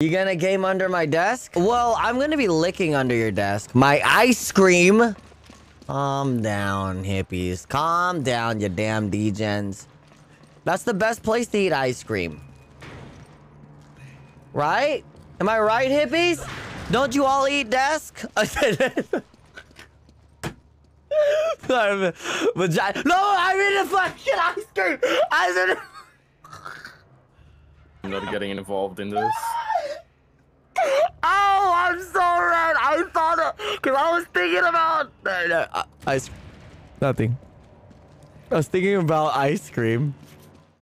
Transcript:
You gonna game under my desk? Well, I'm gonna be licking under your desk. My ice cream. Calm down, hippies. Calm down, you damn degens. That's the best place to eat ice cream. Right? Am I right, hippies? Don't you all eat desk? I said... No, I mean the fucking ice cream! I said... I'm not getting involved in this. Oh, I'm so red. I thought it because I was thinking about ice. Nothing. I was thinking about ice cream.